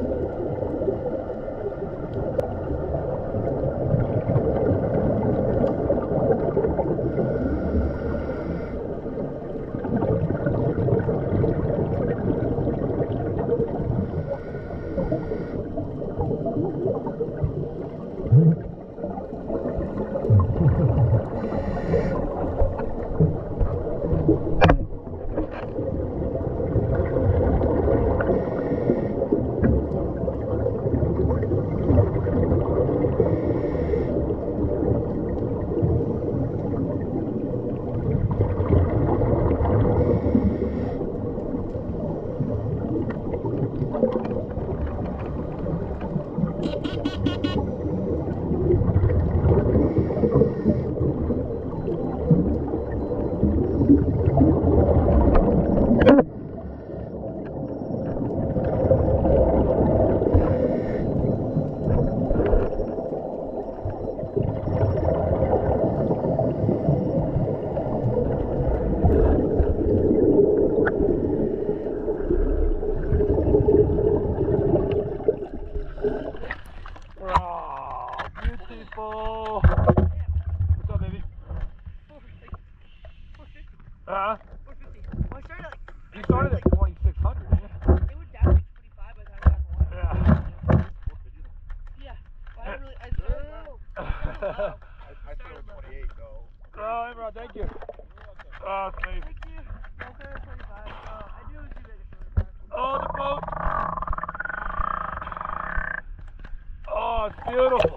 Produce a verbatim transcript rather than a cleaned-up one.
Uh, four fifty. Well, I started like. you started at twenty-six hundred, didn't you? It would down to twenty-five by the time I got to one. Yeah. Yeah. Well, I really. I started low. I started low. I, I started at twenty-eight, though. Oh, hey, bro, thank you. Oh, it's amazing. Thank you. Yeah, I started at twenty-five. Oh, I knew it was too big a twenty-five. Oh, the boat. Oh, it's beautiful.